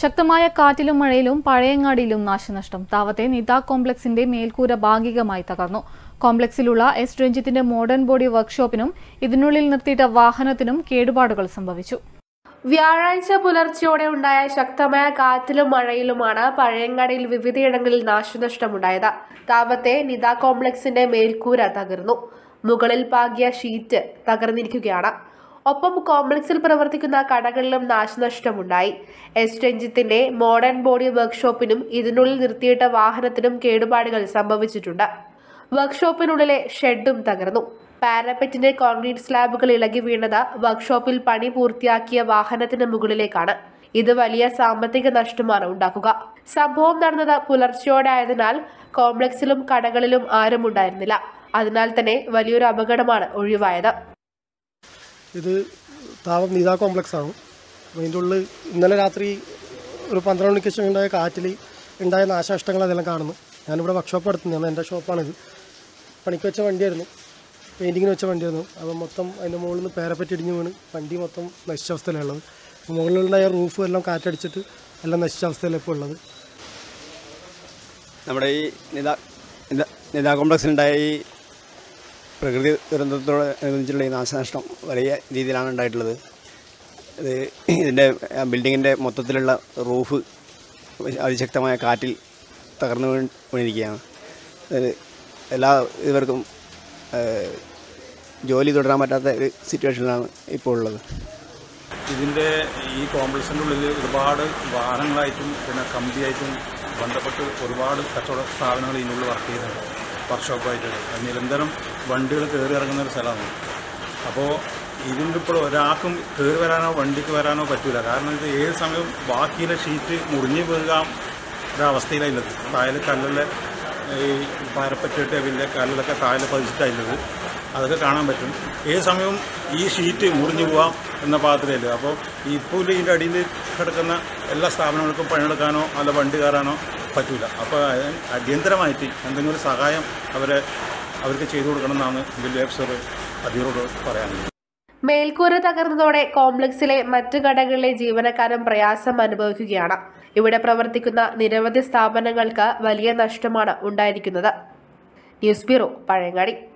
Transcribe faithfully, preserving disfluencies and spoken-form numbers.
ശക്തമായ കാറ്റിലും മഴയിലും പഴയങ്ങാടിയിലും നാശനഷ്ടം. താവത്തെ നിത കോംപ്ലക്സിന്റെ മേൽക്കൂര ഭാഗികമായി തകർന്നു. കോംപ്ലക്സിലുള്ള എസ് രഞ്ജിത്തിന്റെ മോഡേൺ ബോഡി വർക്ക്ഷോപ്പിനും ഇതിനുള്ളിൽ നിർത്തിയിട്ട വാഹനത്തിനും കേടുപാടുകൾ സംഭവിച്ചു. വ്യാഴാഴ്ച പുലർച്ചെയോടെ ഉണ്ടായ ശക്തമായ കാറ്റിലും മഴയിലുമാണ് പഴയങ്ങാടിയിൽ വിവിധയിടങ്ങളിൽ നാശനഷ്ടമുണ്ടായത്. താവത്തെ നിത കോംപ്ലക്സിന്റെ മേൽക്കൂര തകർന്നു. മുകളിൽ പാകിയ ഷീറ്റ് തകർന്നിരിക്കുകയാണ്. ഒപ്പം കോംപ്ലക്സിൽ പ്രവർത്തിക്കുന്ന കടകളിലും നാശനഷ്ടമുണ്ടായി. എസ് രഞ്ജിത്തിന്റെ മോഡേൺ ബോഡി വർക്ക്ഷോപ്പിനും ഇതിനുള്ളിൽ നിർത്തിയിട്ട വാഹനത്തിനും കേടുപാടുകൾ സംഭവിച്ചിട്ടുണ്ട്. വർക്ക്ഷോപ്പിനുള്ളിലെ ഷെഡും തകർന്നു. പാരപെറ്റിന്റെ കോൺക്രീറ്റ് സ്ലാബുകൾ ഇളകി വീണത് വർക്ക്ഷോപ്പിൽ പണി പൂർത്തിയാക്കിയ വാഹനത്തിന് മുകളിലേക്കാണ്. ഇത് വലിയ സാമ്പത്തിക നഷ്ടമാണ് ഉണ്ടാക്കുക. സംഭവം നടന്നത് പുലർച്ചെയോടെ ആയതിനാൽ കോംപ്ലക്സിലും കടകളിലും ആരും ഉണ്ടായിരുന്നില്ല. അതിനാൽ തന്നെ വലിയൊരു അപകടമാണ് ഒഴിവായത്. ഇത് താവം നിത കോംപ്ലക്സ് ആണ്. അതിൻ്റെ ഉള്ളിൽ ഇന്നലെ രാത്രി ഒരു പന്ത്രണ്ട് മണിക്ക് ശേഷം ഉണ്ടായ കാറ്റിൽ ഉണ്ടായ നാശനഷ്ടങ്ങൾ അതെല്ലാം കാണുന്നു. ഞാനിവിടെ വർക്ക്ഷോപ്പ് നടത്തുന്നതാണ്. എൻ്റെ ഷോപ്പാണിത്. പണിക്ക് വെച്ച വണ്ടിയായിരുന്നു, പെയിൻറ്റിങ്ങിന് വെച്ച വണ്ടിയായിരുന്നു. അപ്പോൾ മൊത്തം അതിൻ്റെ മുകളിൽ നിന്ന് പേരപ്പറ്റി ഇടിഞ്ഞ് വീണ് വണ്ടി മൊത്തം നശിച്ച അവസ്ഥയിലുള്ളത്. മുകളിലുണ്ടായ റൂഫ് എല്ലാം കാറ്റടിച്ചിട്ട് എല്ലാം നശിച്ച അവസ്ഥയിലാണ് ഇപ്പോൾ ഉള്ളത്. നമ്മുടെ ഈ നിത നിത കോംപ്ലക്സിനുണ്ടായ ഈ പ്രകൃതി ദുരന്തത്തോടനുബന്ധിച്ചുള്ള ഈ നാശനഷ്ടം വലിയ രീതിയിലാണ് ഉണ്ടായിട്ടുള്ളത്. ഇത് ഇതിൻ്റെ ബിൽഡിങ്ങിൻ്റെ മൊത്തത്തിലുള്ള റൂഫ് അതിശക്തമായ കാറ്റിൽ തകർന്നു വീണിരിക്കുകയാണ്. എല്ലാ ഇവർക്കും ജോലി തുടരാൻ പറ്റാത്ത ഒരു സിറ്റുവേഷനിലാണ് ഇപ്പോൾ ഉള്ളത്. ഇതിൻ്റെ ഈ കോംപ്ലക്സിൻ്റെ ഉള്ളിൽ ഒരുപാട് വാഹനങ്ങളായിട്ടും പിന്നെ കമ്പിയായിട്ടും ബന്ധപ്പെട്ട് ഒരുപാട് കച്ചവട സ്ഥാപനങ്ങൾ ഇതിനുള്ളിൽ വർക്ക് ചെയ്യുന്നുണ്ട്. വർക്ക്ഷോപ്പായിട്ട് നിരന്തരം വണ്ടികൾ കയറി ഇറങ്ങുന്ന ഒരു സ്ഥലമാണ്. അപ്പോൾ ഇതിൻ്റെ ഇപ്പോൾ ഒരാൾക്കും കയറി വരാനോ വണ്ടിക്ക് വരാനോ പറ്റില്ല. കാരണം ഇത് ഏത് സമയവും ബാക്കിയിലെ ഷീറ്റ് മുറിഞ്ഞ് വീഴുക ഒരവസ്ഥയിലുള്ളത്. താഴെ കല്ലിലെ ഈ പാരപ്പറ്റിട്ട് വലിയ കല്ലിലൊക്കെ താഴെ പതിച്ചിട്ടായിട്ടുള്ളത് അതൊക്കെ കാണാൻ പറ്റും. ഏത് സമയവും ഈ ഷീറ്റ് മുറിഞ്ഞു പോകാം എന്ന പാത്രമില്ല. അപ്പോൾ ഇപ്പോൾ ഇതിൻ്റെ അടിയിൽ കിടക്കുന്ന എല്ലാ സ്ഥാപനങ്ങൾക്കും പണിയെടുക്കാനോ അല്ല വണ്ടി കയറാനോ പറ്റില്ല. അപ്പോൾ അടിയന്തരമായിട്ട് എന്തെങ്കിലും ഒരു സഹായം അവരെ അവർക്ക് ചെയ്തു കൊടുക്കണം എന്നാണ് ബില്ല് ഓഫീസർ അധികൃതരോട് പറയാനുള്ളത്. മേൽക്കൂര തകർന്നതോടെ കോംപ്ലക്സിലെ മറ്റു കടകളിലെ ജീവനക്കാരും പ്രയാസം അനുഭവിക്കുകയാണ്. ഇവിടെ പ്രവർത്തിക്കുന്ന നിരവധി സ്ഥാപനങ്ങൾക്ക് വലിയ നഷ്ടമാണ് ഉണ്ടായിരിക്കുന്നത്. News bureau, Pazhayangadi.